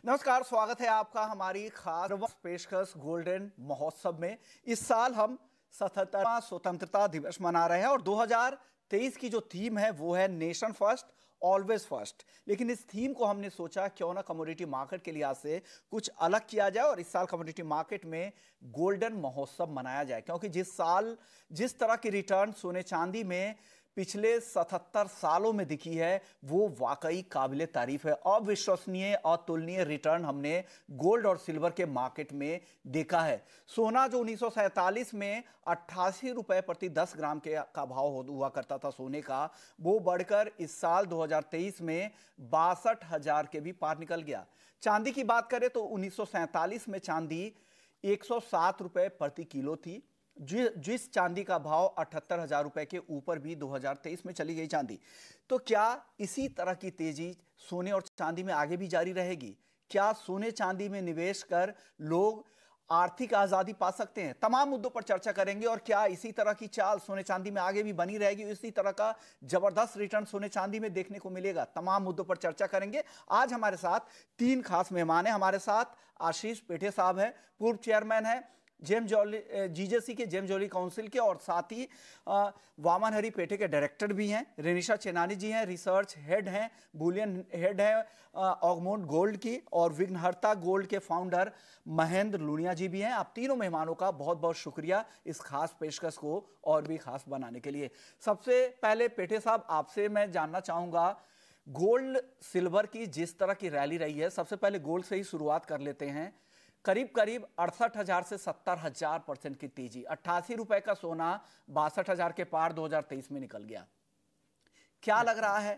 नमस्कार, स्वागत है आपका हमारी खास पेशकश गोल्डन महोत्सव में। इस साल हम 77वां स्वतंत्रता दिवस मना रहे हैं और 2023 की जो थीम है वो है नेशन फर्स्ट ऑलवेज फर्स्ट। लेकिन इस थीम को हमने सोचा क्यों ना कमोडिटी मार्केट के लिहाज से कुछ अलग किया जाए और इस साल कमोडिटी मार्केट में गोल्डन महोत्सव मनाया जाए, क्योंकि जिस तरह की रिटर्न सोने चांदी में पिछले 77 सालों में दिखी है वो वाकई काबिले तारीफ है। अविश्वसनीय अतुलनीय रिटर्न हमने गोल्ड और सिल्वर के मार्केट में देखा है। सोना जो 1947 में 88 रुपए प्रति 10 ग्राम का भाव हुआ करता था सोने का, वो बढ़कर इस साल 2023 में 62,000 के भी पार निकल गया। चांदी की बात करें तो 1947 में चांदी 107 रुपए प्रति किलो थी, जिस चांदी का भाव 78,000 रुपए के ऊपर भी 2023 में चली गई चांदी। तो क्या इसी तरह की तेजी सोने और चांदी में आगे भी जारी रहेगी? क्या सोने चांदी में निवेश कर लोग आर्थिक आजादी पा सकते हैं? तमाम मुद्दों पर चर्चा करेंगे। और क्या इसी तरह की चाल सोने चांदी में आगे भी बनी रहेगी? इसी तरह का जबरदस्त रिटर्न सोने चांदी में देखने को मिलेगा? तमाम मुद्दों पर चर्चा करेंगे। आज हमारे साथ तीन खास मेहमान हैं। हमारे साथ आशीष पेठे साहब हैं, पूर्व चेयरमैन हैं जेम जॉली जीजेसी के, जेम जॉली काउंसिल के, और साथ ही वामन हरी पेठे के डायरेक्टर भी हैं। रेनिशा चेनानी जी हैं, रिसर्च हेड हैं, बुलियन हेड हैं ऑगमोंट गोल्ड की, और विघ्नहर्ता गोल्ड के फाउंडर महेंद्र लुनिया जी भी हैं। आप तीनों मेहमानों का बहुत बहुत शुक्रिया इस खास पेशकश को और भी खास बनाने के लिए। सबसे पहले पेठे साहब, आपसे मैं जानना चाहूंगा, गोल्ड सिल्वर की जिस तरह की रैली रही है, सबसे पहले गोल्ड से ही शुरुआत कर लेते हैं। करीब करीब 68,000 से 70,000% की तेजी, 88 रुपए का सोना 62,000 के पार 2023 में निकल गया। क्या लग रहा है,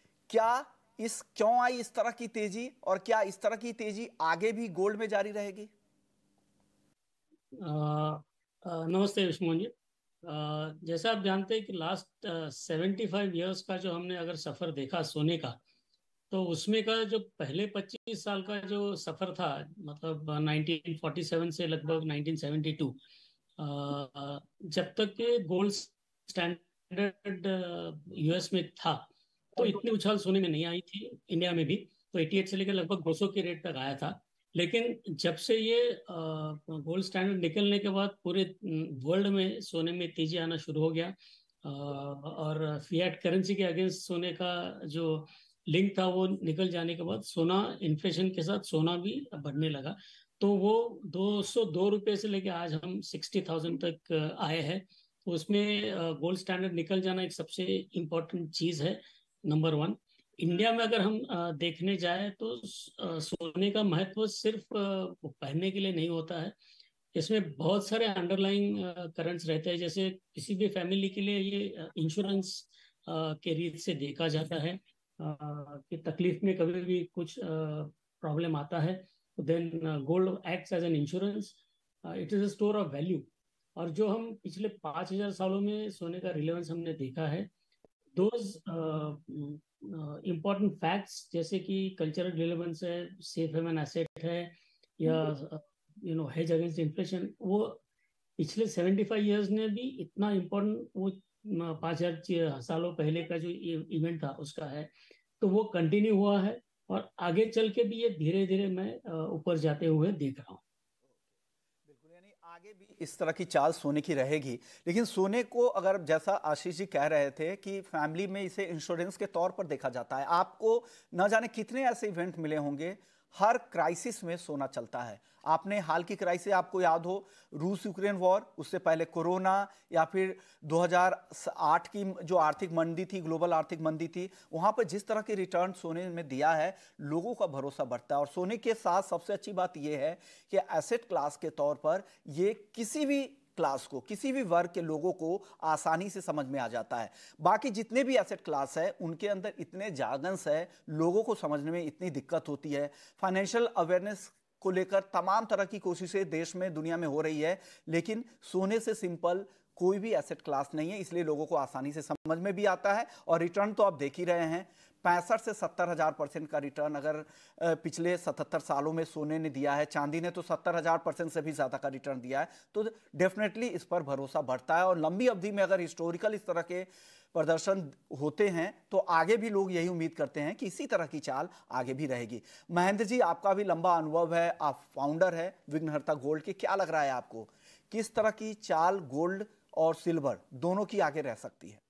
क्यों आई इस तरह की तेजी, और क्या इस तरह की तेजी आगे भी गोल्ड में जारी रहेगी? नमस्ते विष्णु जी। जैसा आप जानते हैं कि लास्ट 75 ईयर्स का जो हमने अगर सफर देखा सोने का, तो उसमें का जो पहले 25 साल का जो सफर था, मतलब 1947 से लगभग 1972, जब तक के गोल्ड स्टैंडर्ड यूएस में था तो इतनी उछाल सोने में नहीं आई थी। इंडिया में भी तो 88 से लेकर लगभग 200 के रेट तक आया था। लेकिन जब से ये गोल्ड स्टैंडर्ड निकलने के बाद पूरे वर्ल्ड में सोने में तेजी आना शुरू हो गया, और फिएट करेंसी के अगेंस्ट सोने का जो लिंक था वो निकल जाने के बाद सोना, इन्फ्लेशन के साथ सोना भी बढ़ने लगा। तो वो 202 रुपये से लेके आज हम 60,000 तक आए हैं। तो उसमें गोल्ड स्टैंडर्ड निकल जाना एक सबसे इम्पोर्टेंट चीज़ है, नंबर वन। इंडिया में अगर हम देखने जाए तो सोने का महत्व सिर्फ पहनने के लिए नहीं होता है। इसमें बहुत सारे अंडरलाइंग करंट्स रहते हैं। जैसे किसी भी फैमिली के लिए ये इंश्योरेंस के रीत से देखा जाता है कि तकलीफ में कभी भी कुछ प्रॉब्लम आता है तो then gold acts as an insurance. It is a store of value. और जो हम पिछले 5,000 सालों में सोने का रिलेवेंस हमने देखा है, दोज इम्पोर्टेंट फैक्ट्स जैसे कि कल्चरल रिलेवेंस है, सेफ हेवन एसेट है, या हेज अगेंस्ट इन्फ्लेशन, वो पिछले 75 ईयर्स ने भी इतना इम्पोर्टेंट, वो 5,000 सालों पहले का जो इवेंट था उसका है, तो वो कंटिन्यू हुआ है और आगे चल के भी ये धीरे धीरे मैं ऊपर जाते हुए देख रहा हूँ। बिल्कुल, यानी आगे भी इस तरह की चाल सोने की रहेगी। लेकिन सोने को अगर, जैसा आशीष जी कह रहे थे कि फैमिली में इसे इंश्योरेंस के तौर पर देखा जाता है, आपको न जाने कितने ऐसे इवेंट मिले होंगे, हर क्राइसिस में सोना चलता है। आपने हाल की क्राइसिस आपको याद हो, रूस यूक्रेन वॉर, उससे पहले कोरोना, या फिर 2008 की जो आर्थिक मंदी थी, ग्लोबल आर्थिक मंदी थी, वहां पर जिस तरह की रिटर्न सोने में दिया है, लोगों का भरोसा बढ़ता है। और सोने के साथ सबसे अच्छी बात यह है कि एसेट क्लास के तौर पर ये किसी भी क्लास को, किसी भी वर्ग के लोगों को आसानी से समझ में आ जाता है। बाकी जितने भी एसेट क्लास है उनके अंदर इतने जार्गन्स है, लोगों को समझने में इतनी दिक्कत होती है। फाइनेंशियल अवेयरनेस को लेकर तमाम तरह की कोशिशें देश में, दुनिया में हो रही है, लेकिन सोने से सिंपल कोई भी एसेट क्लास नहीं है, इसलिए लोगों को आसानी से समझ में भी आता है। और रिटर्न तो आप देख ही रहे हैं, 65 से 70,000% का रिटर्न अगर पिछले 77 सालों में सोने ने दिया है, चांदी ने तो 70,000% से भी ज़्यादा का रिटर्न दिया है, तो डेफिनेटली इस पर भरोसा बढ़ता है। और लंबी अवधि में अगर हिस्टोरिकल इस तरह के प्रदर्शन होते हैं तो आगे भी लोग यही उम्मीद करते हैं कि इसी तरह की चाल आगे भी रहेगी। महेंद्र जी, आपका भी लंबा अनुभव है, आप फाउंडर है विघ्नहर्ता गोल्ड के, क्या लग रहा है आपको किस तरह की चाल गोल्ड और सिल्वर दोनों की आगे रह सकती है?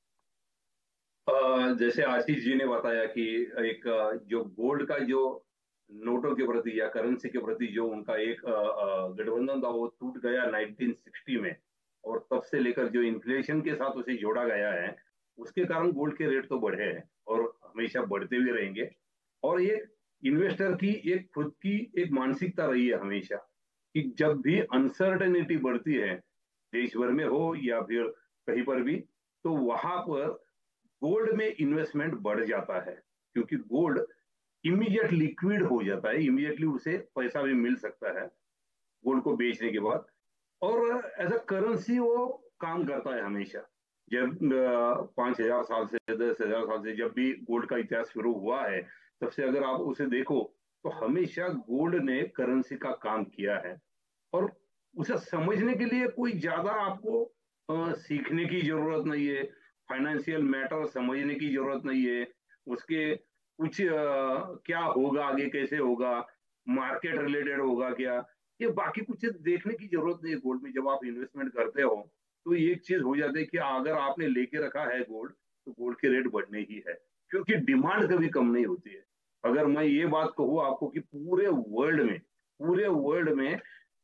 जैसे आशीष जी ने बताया कि एक जो गोल्ड का जो नोटों के प्रति या करेंसी के प्रति जो उनका एक गठबंधन था वो टूट गया 1960 में, और तब से लेकर जो इन्फ्लेशन के साथ उसे जोड़ा गया है उसके कारण गोल्ड के रेट तो बढ़े हैं और हमेशा बढ़ते हुए रहेंगे। और ये इन्वेस्टर की एक खुद की एक मानसिकता रही है हमेशा कि जब भी अनसर्टेनिटी बढ़ती है देश भर में हो या फिर कहीं पर भी, तो वहां पर गोल्ड में इन्वेस्टमेंट बढ़ जाता है, क्योंकि गोल्ड इमीडिएट लिक्विड हो जाता है, इमीडिएटली उसे पैसा भी मिल सकता है गोल्ड को बेचने के बाद। और एज अ करेंसी वो काम करता है हमेशा। जब 5,000 साल से 10,000 साल से जब भी गोल्ड का इतिहास शुरू हुआ है, तब से अगर आप उसे देखो तो हमेशा गोल्ड ने करेंसी का काम किया है। और उसे समझने के लिए कोई ज्यादा आपको सीखने की जरूरत नहीं है, फाइनेंशियल मैटर समझने की जरूरत नहीं है, उसके कुछ क्या होगा आगे कैसे होगा, मार्केट रिलेटेड होगा क्या, ये बाकी कुछ देखने की जरूरत नहीं है। गोल्ड में जब आप इन्वेस्टमेंट करते हो तो एक चीज हो जाती है कि अगर आपने लेके रखा है गोल्ड, तो गोल्ड के रेट बढ़ने ही है, क्योंकि डिमांड कभी कम नहीं होती है। अगर मैं ये बात कहूँ आपको कि पूरे वर्ल्ड में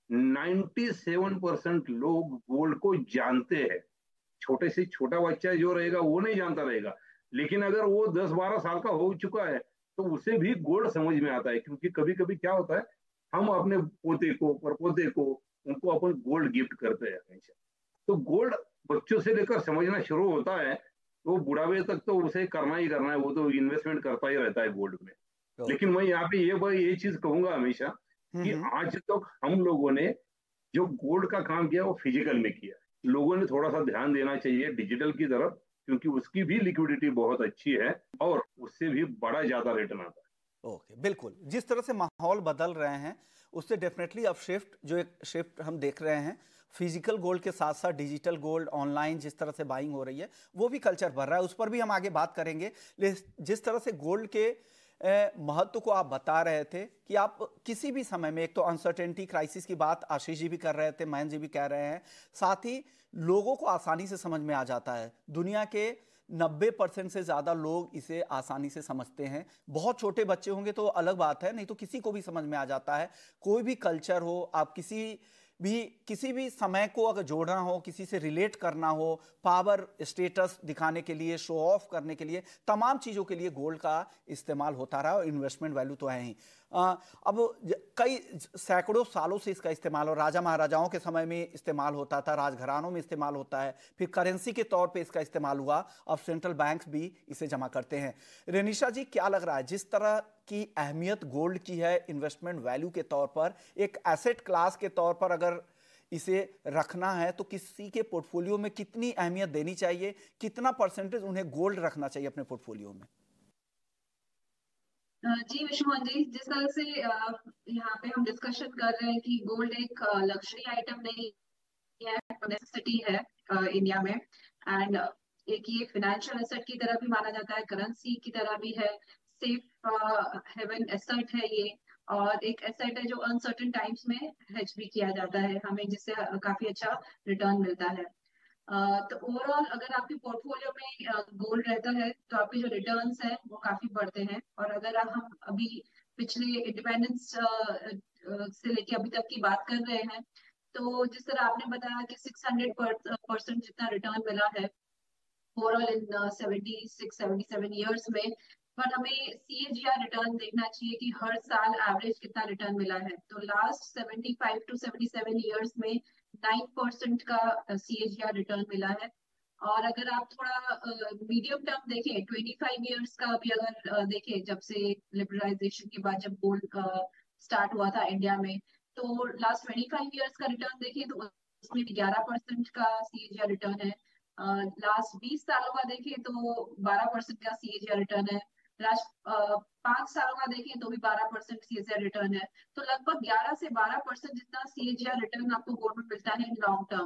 97% लोग गोल्ड को जानते हैं। छोटे से छोटा बच्चा जो रहेगा वो नहीं जानता रहेगा, लेकिन अगर वो 10-12 साल का हो चुका है तो उसे भी गोल्ड समझ में आता है। क्योंकि कभी कभी क्या होता है, हम अपने पोते को परपोते को उनको अपन गोल्ड गिफ्ट करते हैं हमेशा। तो गोल्ड बच्चों से लेकर समझना शुरू होता है तो वो बुढ़ापे तक तो उसे करना ही करना है, वो तो इन्वेस्टमेंट करता ही रहता है गोल्ड में। लेकिन मैं यहाँ पे ये चीज कहूंगा हमेशा कि हम्म। आज तक हम लोगों ने जो गोल्ड का काम किया वो फिजिकल में किया। लोगों ने थोड़ा सा ध्यान देना चाहिए डिजिटल की तरफ, क्योंकि उसकी भी लिक्विडिटी बहुत अच्छी है और उससे भी बड़ा ज्यादा रिटर्न आता है। ओके, बिल्कुल। जिस तरह से माहौल बदल रहे हैं उससे डेफिनेटली अब जो एक शिफ्ट हम देख रहे हैं फिजिकल गोल्ड के साथ साथ डिजिटल गोल्ड ऑनलाइन जिस तरह से बाइंग हो रही है वो भी कल्चर बढ़ रहा है, उस पर भी हम आगे बात करेंगे। जिस तरह से गोल्ड के महत्व को आप बता रहे थे कि आप किसी भी समय में, एक तो अनसर्टेनिटी क्राइसिस की बात आशीष जी भी कर रहे थे, मयंक जी भी कह रहे हैं, साथ ही लोगों को आसानी से समझ में आ जाता है। दुनिया के 90% से ज़्यादा लोग इसे आसानी से समझते हैं। बहुत छोटे बच्चे होंगे तो अलग बात है, नहीं तो किसी को भी समझ में आ जाता है। कोई भी कल्चर हो, आप किसी भी समय को अगर जोड़ना हो, किसी से रिलेट करना हो, पावर स्टेटस दिखाने के लिए, शो ऑफ करने के लिए, तमाम चीज़ों के लिए गोल्ड का इस्तेमाल होता रहा और इन्वेस्टमेंट वैल्यू तो है ही। अब कई सैकड़ों सालों से इसका इस्तेमाल, और राजा महाराजाओं के समय में इस्तेमाल होता था, राजघरानों में इस्तेमाल होता है, फिर करेंसी के तौर पे इसका इस्तेमाल हुआ, अब सेंट्रल बैंक्स भी इसे जमा करते हैं। रेनिशा जी, क्या लग रहा है जिस तरह की अहमियत गोल्ड की है इन्वेस्टमेंट वैल्यू के तौर पर, एक एसेट क्लास के तौर पर अगर इसे रखना है तो किसी के पोर्टफोलियो में कितनी अहमियत देनी चाहिए, कितना परसेंटेज उन्हें गोल्ड रखना चाहिए अपने पोर्टफोलियो में? जी विश्वमोहन जी, जिस तरह से यहाँ पे हम डिस्कशन कर रहे हैं कि गोल्ड एक लग्जरी आइटम नहीं है, नेसेसिटी है इंडिया में। एंड एक ये फाइनेंशियल एसेट की तरह भी माना जाता है, करेंसी की तरह भी है, सेफ हेवन एसेट है ये, और एक एसेट है जो अनसर्टेन टाइम्स में हेज भी किया जाता है हमें, जिससे काफी अच्छा रिटर्न मिलता है। तो ओवरऑल अगर आपके पोर्टफोलियो में गोल्ड रहता है तो आपके जो रिटर्न्स हैं वो काफी बढ़ते हैं। और अगर हम अभी पिछले इंडिपेंडेंस से लेके अभी तक की बात कर रहे हैं, तो जिस तरह आपने बताया कि 600% जितना रिटर्न मिला है ओवरऑल इन 76-77 ईयर्स में, पर हमें सीएजीआर रिटर्न देखना चाहिए कि हर साल एवरेज कितना रिटर्न मिला है। तो लास्ट 75-77 ईयर्स में 9% का सीएजीआर रिटर्न मिला है। और अगर आप थोड़ा मीडियम टर्म देखें, 25 ईयर्स का भी अगर देखें, जब से लिबरलाइजेशन के बाद जब गोल्ड स्टार्ट हुआ था इंडिया में, तो लास्ट 25 ईयर्स का रिटर्न देखें तो उसमें भी 11% का सीएजीआर रिटर्न है। लास्ट 20 सालों का देखें तो 12% का सीएजीआर रिटर्न है। लास्ट 5 सालों का देखें तो भी 12% सीएजीआर रिटर्न है। तो लगभग 11 से 12% जितना सीएजीआर रिटर्न आपको गोल्ड में मिलता है इन लॉन्ग टर्म।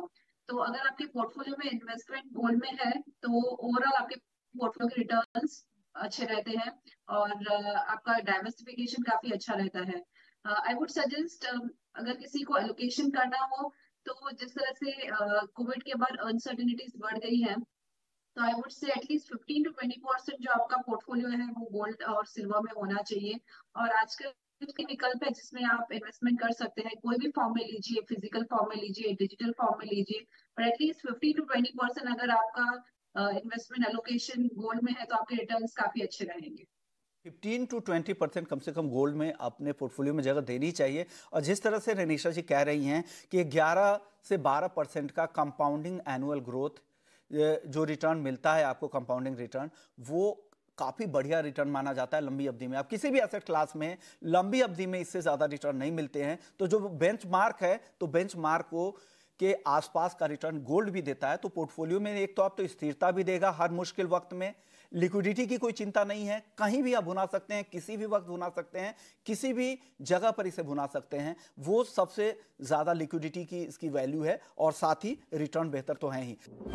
तो अगर आपके पोर्टफोलियो में इन्वेस्टमेंट गोल्ड में है तो ओवरऑल आपके पोर्टफोलियो के रिटर्न्स अच्छे रहते हैं और आपका डाइवर्सिफिकेशन काफी अच्छा रहता है। आई वुड सजेस्ट अगर किसी को एलोकेशन करना हो तो जिस तरह से कोविड के बाद अनसर्टेनिटीज बढ़ गई है तो I would say at least 15 to 20% जो आपका पोर्टफोलियो है वो गोल्ड और सिल्वर में होना चाहिए। और आजकल के विकल्प है जिसमें आप इन्वेस्टमेंट कर सकते हैं, कोई भी फॉर्म में लीजिए, फिजिकल फॉर्म में लीजिए, डिजिटल फॉर्म में लीजिए, पर एटलीस्ट 15 to 20% अगर आपका इन्वेस्टमेंट एलोकेशन गोल्ड में है तो आपके रिटर्न्स काफी अच्छे रहेंगे। 15 to 20% कम से कम गोल्ड में अपने पोर्टफोलियो में जगह देनी चाहिए। और जिस तरह से रेनिशा जी कह रही हैं कि 11 से 12% का कंपाउंडिंग एनुअल ग्रोथ जो रिटर्न मिलता है आपको, कंपाउंडिंग रिटर्न, वो काफ़ी बढ़िया रिटर्न माना जाता है लंबी अवधि में। आप किसी भी एसेट क्लास में लंबी अवधि में इससे ज़्यादा रिटर्न नहीं मिलते हैं। तो जो बेंचमार्क है, तो बेंचमार्क को के आसपास का रिटर्न गोल्ड भी देता है। तो पोर्टफोलियो में एक तो आप तो स्थिरता भी देगा हर मुश्किल वक्त में, लिक्विडिटी की कोई चिंता नहीं है, कहीं भी आप भुना सकते हैं, किसी भी वक्त भुना सकते हैं, किसी भी जगह पर इसे भुना सकते हैं। वो सबसे ज़्यादा लिक्विडिटी की इसकी वैल्यू है और साथ ही रिटर्न बेहतर तो है ही।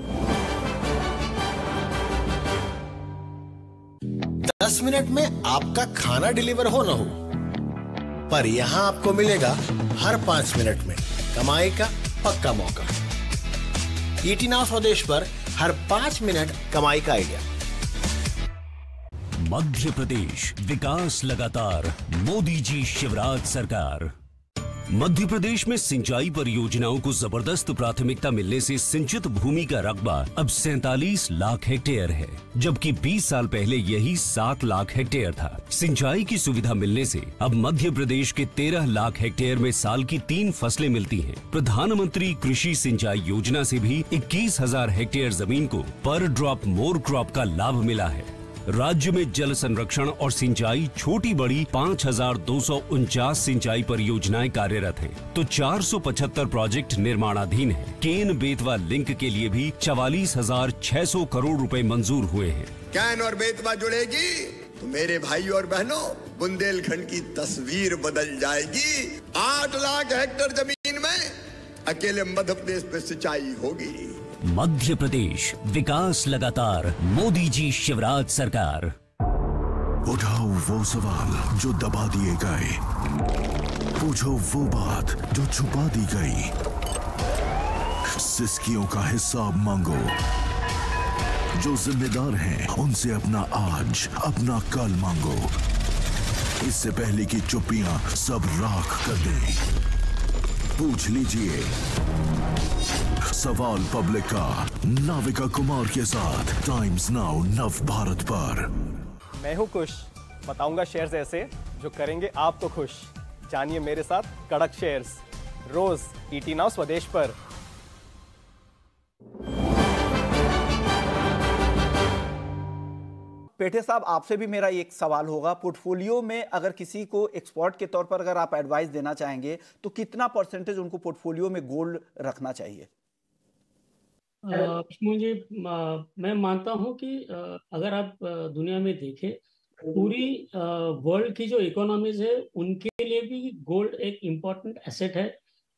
10 मिनट में आपका खाना डिलीवर हो ना हो, पर यहां आपको मिलेगा हर 5 मिनट में कमाई का पक्का मौका। ईटी नाउ स्वदेश पर हर 5 मिनट कमाई का आइडिया। मध्य प्रदेश, विकास लगातार, मोदी जी शिवराज सरकार। मध्य प्रदेश में सिंचाई परियोजनाओं को जबरदस्त प्राथमिकता मिलने से सिंचित भूमि का रकबा अब 47 लाख हेक्टेयर है, जबकि 20 साल पहले यही 7 लाख हेक्टेयर था। सिंचाई की सुविधा मिलने से अब मध्य प्रदेश के 13 लाख हेक्टेयर में साल की 3 फसलें मिलती हैं। प्रधानमंत्री कृषि सिंचाई योजना से भी 21,000 हेक्टेयर जमीन को पर ड्रॉप मोर क्रॉप का लाभ मिला है। राज्य में जल संरक्षण और सिंचाई छोटी बड़ी 5,249 सिंचाई परियोजनाएं कार्यरत हैं, तो 475 प्रोजेक्ट निर्माणाधीन हैं। केन बेतवा लिंक के लिए भी 44,600 करोड़ रुपए मंजूर हुए हैं। कैन और बेतवा जुड़ेगी तो मेरे भाई और बहनों, बुंदेलखंड की तस्वीर बदल जाएगी। 8 लाख हेक्टेयर जमीन में अकेले मध्य प्रदेश में सिंचाई होगी। मध्य प्रदेश, विकास लगातार, मोदी जी शिवराज सरकार। उठाओ वो सवाल जो दबा दिए गए, पूछो वो बात जो छुपा दी गई, सिस्कियों का हिसाब मांगो। जो जिम्मेदार हैं उनसे अपना आज, अपना कल मांगो, इससे पहले कि चुप्पियां सब राख कर दें। पूछ लीजिए सवाल पब्लिक का नाविका कुमार के साथ टाइम्स नाउ नव भारत पर। मैं हूं खुश, बताऊंगा शेयर्स ऐसे जो करेंगे आपको खुश। जानिए मेरे साथ कड़क शेयर्स रोज ईटी नाउ स्वदेश पर। पेठे साहब, आपसे भी मेरा एक सवाल होगा। पोर्टफोलियो में अगर किसी को एक्सपर्ट के तौर पर अगर आप एडवाइस देना चाहेंगे तो कितना परसेंटेज उनको पोर्टफोलियो में गोल्ड रखना चाहिए? मुझे मैं मानता हूं कि अगर आप दुनिया में देखें, पूरी वर्ल्ड की जो इकोनॉमीज है उनके लिए भी गोल्ड एक इम्पॉर्टेंट एसेट है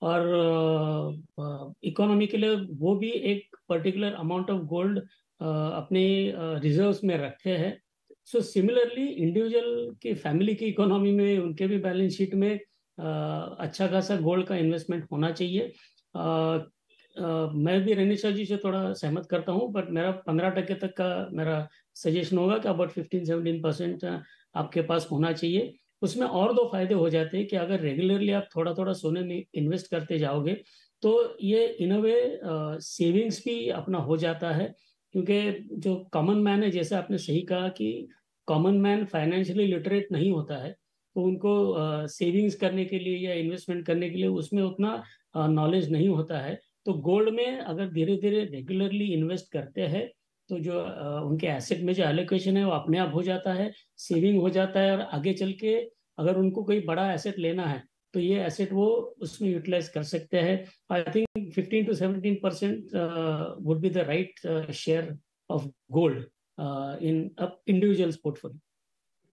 और इकोनॉमी के लिए वो भी एक पर्टिकुलर अमाउंट ऑफ गोल्ड अपने रिजर्व्स में रखे हैं। सो सिमिलरली इंडिविजुअल की फैमिली की इकोनॉमी में उनके भी बैलेंस शीट में अच्छा खासा गोल्ड का इन्वेस्टमेंट होना चाहिए। मैं भी रेनिशा जी से थोड़ा सहमत करता हूँ, बट मेरा 15% तक का मेरा सजेशन होगा कि अबाउट 15-17% आपके पास होना चाहिए। उसमें और 2 फायदे हो जाते हैं कि अगर रेगुलरली आप थोड़ा थोड़ा सोने में इन्वेस्ट करते जाओगे तो ये इन अ वे सेविंग्स भी अपना हो जाता है। क्योंकि जो कॉमन मैन है, जैसे आपने सही कहा कि कॉमन मैन फाइनेंशियली लिटरेट नहीं होता है, तो उनको सेविंग्स करने के लिए या इन्वेस्टमेंट करने के लिए उसमें उतना नॉलेज नहीं होता है। तो गोल्ड में अगर धीरे धीरे रेगुलरली इन्वेस्ट करते हैं तो जो उनके एसेट में जो एलोकेशन है वो अपने आप हो जाता है, सेविंग हो जाता है, और आगे चल के अगर उनको कोई बड़ा एसेट लेना है तो ये एसेट वो उसमें यूटिलाइज कर सकते हैं। I think 15 to 17% would be the right share of gold in individuals portfolio.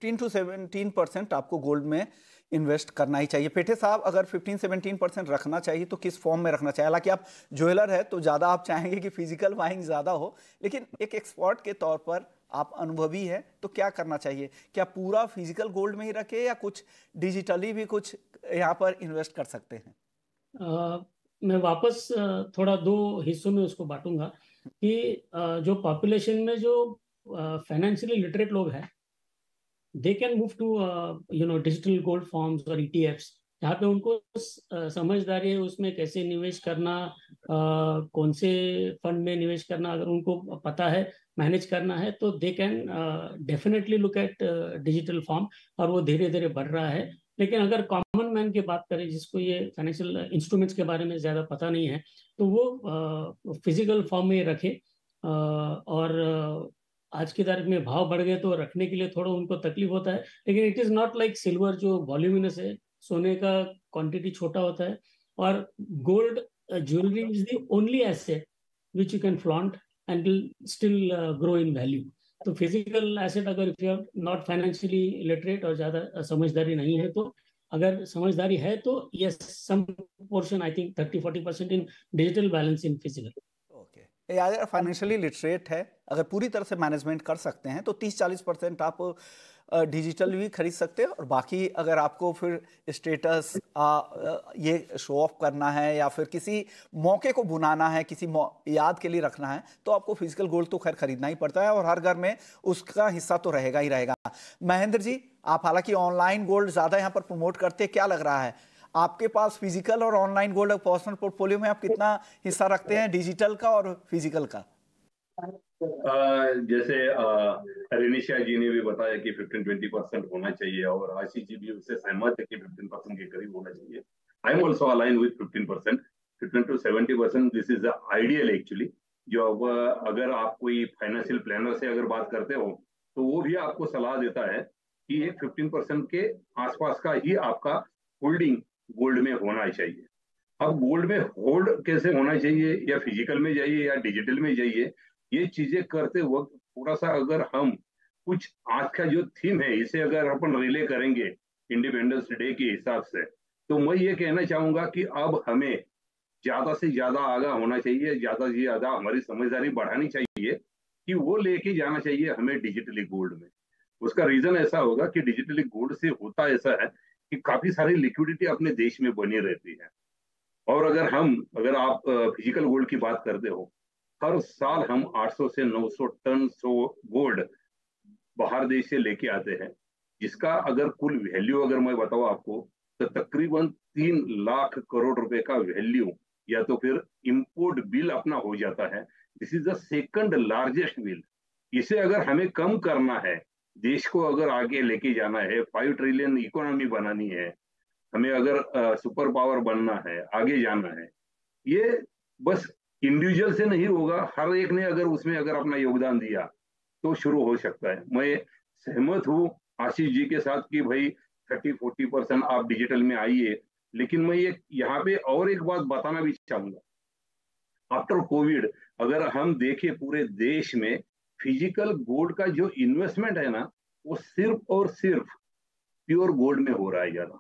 15 to 17% आपको गोल्ड में इन्वेस्ट करना ही चाहिए। पेठे साहब, अगर 15-17% रखना चाहिए तो किस फॉर्म में रखना चाहिए? हालांकि आप ज्वेलर है तो ज़्यादा आप चाहेंगे कि फिजिकल बाइंग ज़्यादा हो, लेकिन एक एक्सपर्ट के तौर पर आप अनुभवी हैं तो क्या करना चाहिए? क्या पूरा फिजिकल गोल्ड में ही रखे या कुछ डिजिटली भी कुछ यहाँ पर इन्वेस्ट कर सकते हैं? मैं वापस थोड़ा दो हिस्सों में उसको बांटूंगा कि जो पॉपुलेशन में जो फाइनेंशियली लिटरेट लोग हैं, they can move to digital gold forms और ETFs, जहाँ पे उनको समझदारी है उसमें कैसे निवेश करना, कौन से फंड में निवेश करना, अगर उनको पता है मैनेज करना है तो they can definitely look at digital form, और वो धीरे धीरे बढ़ रहा है। लेकिन अगर कॉमन मैन की बात करें जिसको ये फाइनेंशियल इंस्ट्रूमेंट्स के बारे में ज़्यादा पता नहीं है, तो वो फिजिकल फॉर्म में रखे। और आज की तारीख में भाव बढ़ गए तो रखने के लिए थोड़ा उनको तकलीफ होता है, लेकिन it is not like silver जो वॉल्यूमिनस है, सोने का क्वांटिटी छोटा होता है, और gold jewellery is the only asset which you can flaunt and still grow in value. तो फिजिकल एसेट अगर if you are not financially literate और ज़्यादा समझदारी नहीं है, तो अगर समझदारी है तो yes, some portion I think 30-40% in digital balance in physical. अगर फाइनेंशियली लिटरेट है, अगर पूरी तरह से मैनेजमेंट कर सकते हैं तो 30-40% आप डिजिटल भी खरीद सकते हैं, और बाकी अगर आपको फिर स्टेटस ये शो ऑफ करना है या फिर किसी मौके को बुनाना है, किसी याद के लिए रखना है, तो आपको फिजिकल गोल्ड तो खैर खरीदना ही पड़ता है और हर घर में उसका हिस्सा तो रहेगा ही रहेगा। महेंद्र जी, आप हालांकि ऑनलाइन गोल्ड ज़्यादा यहाँ पर प्रमोट करते हैं, क्या लग रहा है आपके पास फिजिकल और ऑनलाइन गोल्ड पर्सनल पोर्टफोलियो में आप कितना हिस्सा रखते हैं, डिजिटल का और फिजिकल का? जैसे रिनिशा जी ने भी बताया कि 15-20% होना चाहिए, और आशीष जी भी उससे सहमत है कि 15% के करीब होना चाहिए। I am also align with 15%, 15 to 70%, this is the ideal actually. जो अगर आप कोई फाइनेंशियल प्लानर से अगर बात करते हो तो वो भी आपको सलाह देता है कि एक 15% के आसपास का ही आपका होल्डिंग गोल्ड में होना चाहिए। अब गोल्ड में होल्ड कैसे होना चाहिए, या फिजिकल में जाइए या डिजिटल में जाइए, ये चीजें करते वक्त थोड़ा सा अगर हम कुछ आज का जो थीम है इसे अगर अपन रिले करेंगे इंडिपेंडेंस डे के हिसाब से, तो मैं ये कहना चाहूंगा कि अब हमें ज्यादा से ज्यादा आगा होना चाहिए, ज्यादा से ज्यादा हमारी समझदारी बढ़ानी चाहिए कि वो लेके जाना चाहिए हमें डिजिटली गोल्ड में। उसका रीजन ऐसा होगा कि डिजिटली गोल्ड से होता ऐसा है कि काफी सारी लिक्विडिटी अपने देश में बनी रहती है, और अगर आप फिजिकल गोल्ड की बात करते हो, हर साल हम 800 से 900 टन गोल्ड बाहर देश से लेके आते हैं, जिसका अगर कुल वैल्यू अगर मैं बताऊं आपको तो तकरीबन 3 लाख करोड़ रुपए का वैल्यू या तो फिर इंपोर्ट बिल अपना हो जाता है। This is the second largest bill. इसे अगर हमें कम करना है, देश को अगर आगे लेके जाना है, 5 ट्रिलियन इकोनॉमी बनानी है, हमें अगर सुपर पावर बनना है, आगे जाना है, ये बस इंडिविजुअल से नहीं होगा, हर एक ने अगर उसमें अगर अपना योगदान दिया तो शुरू हो सकता है। मैं सहमत हूँ आशीष जी के साथ कि भाई 30-40% आप डिजिटल में आइए, लेकिन मैं ये यहाँ पे और एक बात बताना भी चाहूंगा। आफ्टर कोविड अगर हम देखें पूरे देश में फिजिकल गोल्ड का जो इन्वेस्टमेंट है ना, वो सिर्फ और सिर्फ प्योर गोल्ड में हो रहा है ज्यादा।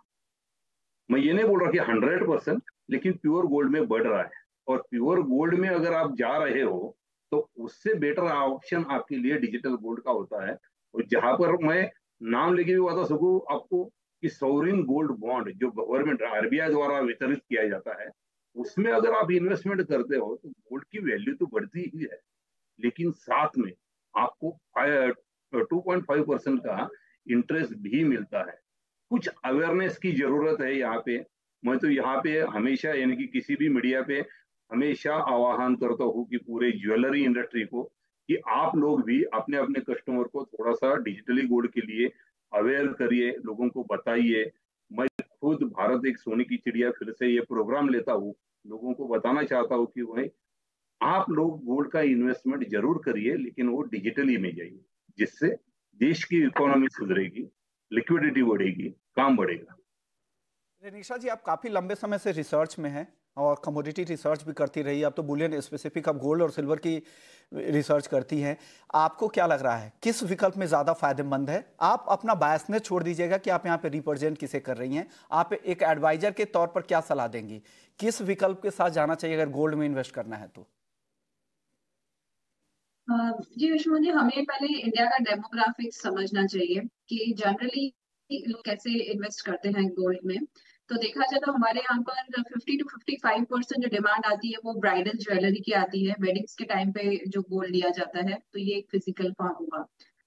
मैं ये नहीं बोल रहा कि 100%, लेकिन प्योर गोल्ड में बढ़ रहा है, और प्योर गोल्ड में अगर आप जा रहे हो तो उससे बेटर ऑप्शन आपके लिए डिजिटल गोल्ड का होता है। और जहां पर मैं नाम लेके भी बता सकूं आपको कि सोवरिन गोल्ड बॉन्ड जो गवर्नमेंट RBI द्वारा वितरित किया जाता है, उसमें अगर आप इन्वेस्टमेंट करते हो तो गोल्ड की वैल्यू तो बढ़ती ही है, लेकिन साथ में आपको 2.5% का इंटरेस्ट भी मिलता है। कुछ अवेयरनेस की जरूरत है यहाँ पे। मैं तो यहाँ पे हमेशा यानी कि किसी भी मीडिया पे हमेशा आह्वान करता हूँ कि पूरे ज्वेलरी इंडस्ट्री को कि आप लोग भी अपने अपने कस्टमर को थोड़ा सा डिजिटली गोल्ड के लिए अवेयर करिए, लोगों को बताइए। मैं खुद भारत एक सोने की चिड़िया फिर से ये प्रोग्राम लेता हूँ, लोगों को बताना चाहता हूँ कि भाई आप लोग गोल्ड का इन्वेस्टमेंट जरूर करिए, लेकिन वो डिजिटली में जाइए, जिससे देश की इकोनॉमी सुधरेगी, लिक्विडिटी बढ़ेगी, काम बढ़ेगा। निशा जी, आप काफी लंबे समय से रिसर्च में हैं और कमोडिटी रिसर्च भी करती रही, अब तो बुलियन स्पेसिफिक, अब गोल्ड और सिल्वर की रिसर्च करती हैं। आपको क्या लग रहा है किस विकल्प में ज़्यादा फायदेमंद है? आप अपना बायसनेस छोड़ दीजिएगा कि आप यहाँ पे रिप्रेजेंट किसे कर रही हैं, आप एक एडवाइजर के तौर पर क्या सलाह देंगी, किस विकल्प के साथ जाना चाहिए अगर गोल्ड में इन्वेस्ट करना है तो? जी विष्णु जी, हमें पहले इंडिया का डेमोग्राफिक्स समझना चाहिए कि जनरली लोग कैसे इन्वेस्ट करते हैं गोल्ड में। तो देखा जाए तो हमारे यहाँ पर 50 to 55% जो डिमांड आती है वो ब्राइडल ज्वेलरी की आती है। वेडिंग्स के टाइम पे जो गोल्ड लिया जाता है, तो ये एक फिजिकल फॉर्म हुआ।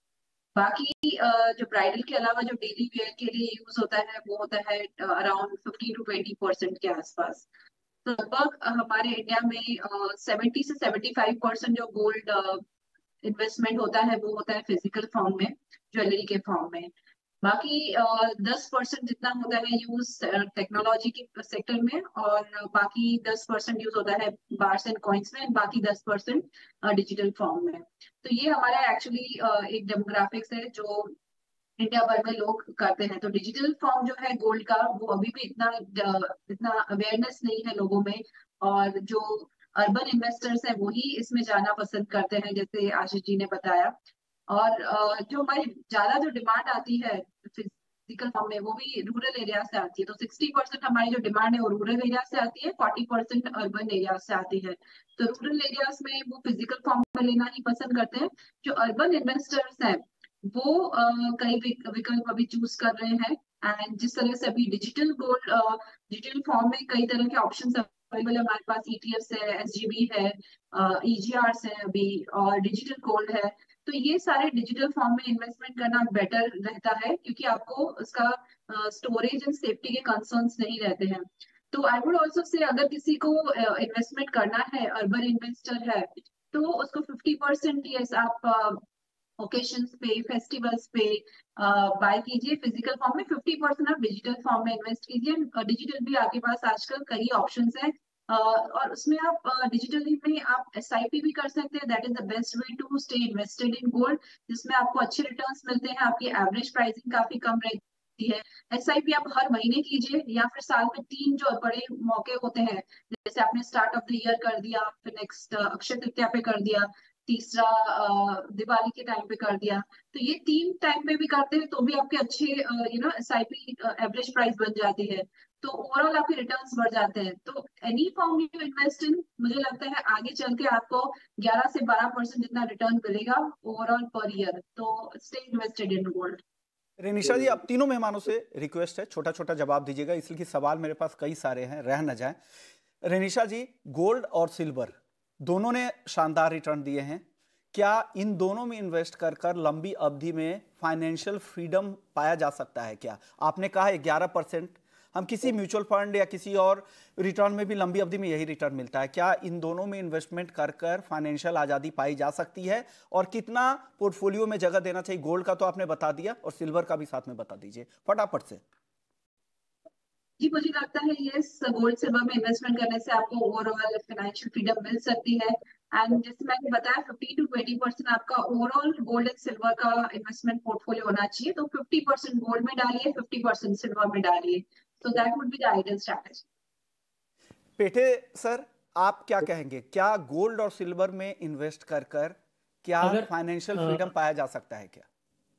बाकी जो ब्राइडल के अलावा जो डेली वेयर के लिए यूज होता है वो होता है अराउंड 15 to 20% के आसपास। तो लगभग हमारे इंडिया में 70 से 75% जो गोल्ड इन्वेस्टमेंट होता है वो होता है फिजिकल फॉर्म में, ज्वेलरी के फॉर्म में। बाकी 10% जितना होता है यूज टेक्नोलॉजी के सेक्टर में, और बाकी 10% यूज होता है बार्स एंड कॉइन्स में, बाकी 10% डिजिटल फॉर्म में। तो ये हमारा एक्चुअली एक डेमोग्राफिक्स है जो इंडिया भर में लोग करते हैं। तो डिजिटल फॉर्म जो है गोल्ड का वो अभी भी इतना अवेयरनेस नहीं है लोगों में, और जो अर्बन इन्वेस्टर्स हैं वही इसमें जाना पसंद करते हैं, जैसे आशीष जी ने बताया। और जो हमारी ज्यादा जो डिमांड आती है फिजिकल फॉर्म में वो भी रूरल एरिया से आती है। तो 60% हमारी जो डिमांड है वो रूरल एरिया से आती है, 40% अर्बन एरिया से आती है। तो रूरल एरियाज में वो फिजिकल फॉर्म में लेना ही पसंद करते हैं। जो अर्बन इन्वेस्टर्स हैं वो कई विकल्प अभी चूज कर रहे हैं। एंड जिस तरह से अभी डिजिटल गोल्ड डिजिटल फॉर्म में कई तरह के ऑप्शन अवेलेबल है हमारे पास, ETFs है, SGB है, EGRs है अभी, और डिजिटल गोल्ड है। तो ये सारे डिजिटल फॉर्म में इन्वेस्टमेंट करना बेटर रहता है, क्योंकि आपको उसका स्टोरेज एंड सेफ्टी के कंसर्न्स नहीं रहते हैं। तो आई वुड ऑल्सो से अगर किसी को इन्वेस्टमेंट करना है, अर्बन इन्वेस्टर है, तो उसको 50% यस आप ओकेशंस पे, फेस्टिवल्स पे बाय कीजिए फिजिकल फॉर्म में, 50% आप डिजिटल फॉर्म में इन्वेस्ट कीजिए। डिजिटल भी आपके पास आजकल कई ऑप्शंस हैं, और उसमें आप डिजिटली में आप SIP भी कर सकते हैं। That is the best way to stay invested in gold, जिसमें आपको अच्छे रिटर्न्स मिलते हैं, आपकी एवरेज प्राइसिंग काफी कम रहती है। SIP आप हर महीने कीजिए, या फिर साल में 3 जो बड़े मौके होते हैं, जैसे आपने स्टार्ट ऑफ द ईयर कर दिया, फिर नेक्स्ट अक्षय तृतीया पे कर दिया, तीसरा दिवाली के टाइम पे कर दिया। तो ये 3 टाइम पे भी करते हैं तो भी आपके अच्छे SIP एवरेज प्राइस बन जाती है, तो ओवरऑल आपके रिटर्न्स बढ़ जाते हैं। तो any form you invest in, मुझे लगता है आगे चल के आपको 11 से 12% जितना रिटर्न मिलेगा ओवरऑल पर ईयर। तो stay invested in gold. Renisha ji, अब तीनों मेहमानों से रिक्वेस्ट है छोटा छोटा जवाब दीजिएगा, इसलिए कि सवाल मेरे पास कई सारे हैं, रह न जाए। रेनिशा जी, गोल्ड और सिल्वर दोनों ने शानदार रिटर्न दिए हैं, क्या इन दोनों में इन्वेस्ट कर कर लंबी अवधि में फाइनेंशियल फ्रीडम पाया जा सकता है? क्या आपने कहा 11%, हम किसी म्यूचुअल फंड या किसी और रिटर्न में भी लंबी अवधि में यही रिटर्न मिलता है, क्या इन दोनों में इन्वेस्टमेंट कर कर फाइनेंशियल आज़ादी पाई जा सकती है? और कितना पोर्टफोलियो में जगह देना चाहिए? गोल्ड का तो आपने बता दिया, और सिल्वर का भी साथ में बता दीजिए फटाफट से। जी, मुझे लगता है यस, गोल्ड सिल्वर में इन्वेस्टमेंट करने से आपको ओवरऑल फाइनेंशियल फ्रीडम मिल सकती है। एंड जैसे मैंने बताया 50 to 20% आपका ओवरऑल गोल्ड एंड सिल्वर का इन्वेस्टमेंट पोर्टफोलियो होना चाहिए। तो 50% गोल्ड में डालिए, 50% सिल्वर में डालिए, तो that would be the ideal strategy. पेटे सर, आप क्या कहेंगे, क्या गोल्ड और सिल्वर में इन्वेस्ट कर कर क्या फाइनेंशियल फ्रीडम पाया जा सकता है? क्या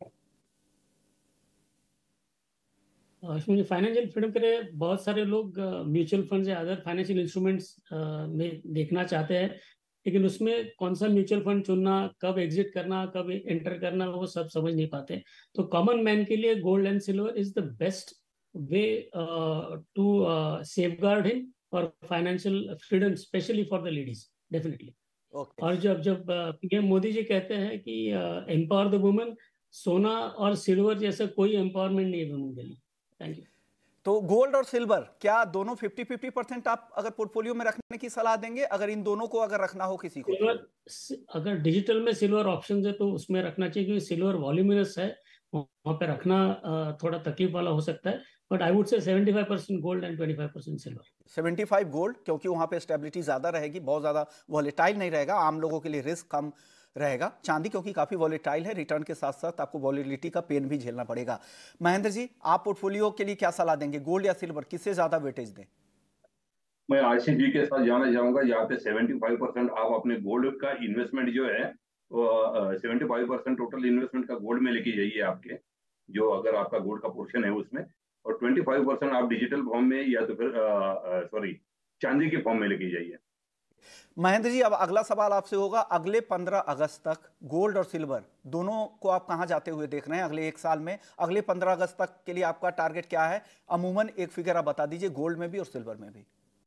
फाइनेंशियल फ्रीडम के लिए बहुत सारे लोग म्यूचुअल फंड या अदर फाइनेंशियल इंस्ट्रूमेंट्स में देखना चाहते हैं, लेकिन उसमें कौन सा म्यूचुअल फंड चुनना, कब एग्जिट करना, कब एंटर करना, वो सब समझ नहीं पाते। तो कॉमन मैन के लिए gold and silver is the best way to safeguard him और financial freedom, specially for the ladies, definitely. और जब पीएम मोदी जी कहते हैं कि एम्पावर द वुमेन, सोना और सिल्वर जैसा कोई एम्पावरमेंट नहीं है वुमेन के लिए। Thank you. तो गोल्ड और सिल्वर क्या दोनों 50-50% आप अगर पोर्टफोलियो में रखने की सलाह देंगे, अगर इन दोनों को अगर रखना हो किसी को? अगर डिजिटल में सिल्वर ऑप्शन है तो उसमें रखना चाहिए, क्योंकि सिल्वर वॉल्यूमिनस है, वहां पे रखना थोड़ा तकलीफ वाला हो सकता है। बट आई वुड से 75% गोल्ड एंड 25% सिल्वर। 75 गोल्ड, क्योंकि वहां पे स्टेबिलिटी ज्यादा रहेगी, बहुत ज्यादा वॉलेटाइल नहीं रहेगा, आम लोगों के लिए रिस्क कम रहेगा। चांदी क्योंकि काफी वॉलेटाइल है, रिटर्न के साथ साथ आपको वॉलेटिलिटी का पेन भी झेलना पड़ेगा। महेंद्र जी, आप पोर्टफोलियो के लिए क्या सलाह देंगे, गोल्ड या सिल्वर, किससे ज्यादा वेटेज दें? मैं आशीष जी के साथ जाना चाहूंगा। यहाँ पे 75% आप अपने गोल्ड का इन्वेस्टमेंट जो है वो 75% टोटल इन्वेस्टमेंट का गोल्ड में लेके जाइए आपके, जो अगर आपका गोल्ड का पोर्शन है उसमें, और 25% आप डिजिटल फॉर्म में या तो फिर चांदी के फॉर्म में लेके जाइए। महेंद्र जी, अब अगला सवाल आपसे होगा, अगले 15 अगस्त तक गोल्ड और सिल्वर दोनों को आप कहां जाते हुए देख रहे हैं अगले एक साल में? अगले 15 अगस्त तक के लिए आपका टारगेट क्या है? अमूमन एक फिगर आप बता दीजिए, गोल्ड में भी और सिल्वर में भी।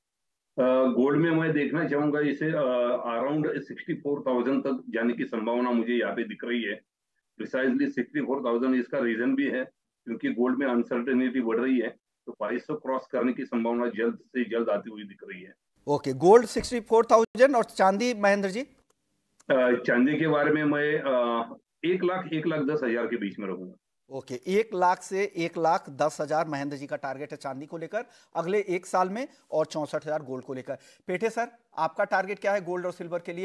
गोल्ड में मैं देखना चाहूंगा इसे अराउंड 64,000 तक जाने की संभावना मुझे यहाँ पे दिख रही है। प्रिसाइजली 64,000। इसका रीजन भी है क्योंकि गोल्ड में अनसर्टेनिटी बढ़ रही है, तो 2200 क्रॉस करने की संभावना जल्द से जल्द आती हुई दिख रही है। ओके, गोल्ड 64,000 और चांदी महेंद्र जी? चांदी के बारे में मैं 1,10,000 के बीच में रहूंगा। ओके, 1 लाख से 1,10,000 महेंद्र जी का टारगेट है चांदी को लेकर अगले एक साल में, और 64,000 गोल्ड को लेकर। पेठे सर, आपका टारगेट क्या है गोल्ड और सिल्वर के लिए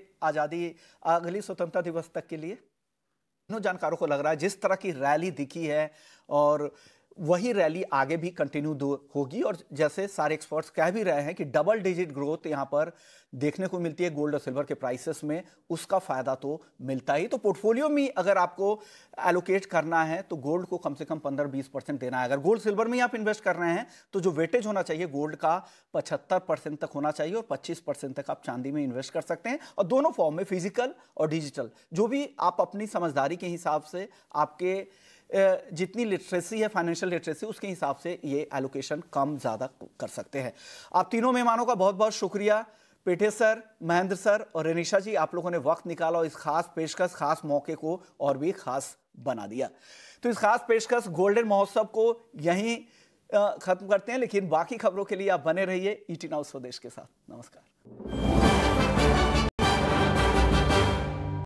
अगली स्वतंत्रता दिवस तक के लिए? दोनों जानकारों को लग रहा है जिस तरह की रैली दिखी है और वही रैली आगे भी कंटिन्यू होगी, और जैसे सारे एक्सपर्ट्स कह भी रहे हैं कि डबल डिजिट ग्रोथ यहां पर देखने को मिलती है गोल्ड और सिल्वर के प्राइसेस में, उसका फायदा तो मिलता ही। तो पोर्टफोलियो में अगर आपको एलोकेट करना है तो गोल्ड को कम से कम 15-20% देना है। अगर गोल्ड सिल्वर में आप इन्वेस्ट कर रहे हैं तो जो वेटेज होना चाहिए गोल्ड का 75% तक होना चाहिए, और 25% तक आप चांदी में इन्वेस्ट कर सकते हैं, और दोनों फॉर्म में, फिजिकल और डिजिटल, जो भी आप अपनी समझदारी के हिसाब से, आपके जितनी लिटरेसी है, फाइनेंशियल लिटरेसी, उसके हिसाब से ये एलोकेशन कम ज़्यादा कर सकते हैं। आप तीनों मेहमानों का बहुत बहुत शुक्रिया, पेठे सर, महेंद्र सर और रेनिशा जी, आप लोगों ने वक्त निकाला और इस खास पेशकश, खास मौके को और भी खास बना दिया। तो इस खास पेशकश गोल्डन महोत्सव को यहीं खत्म करते हैं, लेकिन बाकी खबरों के लिए आप बने रहिए ET Now स्वदेश के साथ। नमस्कार।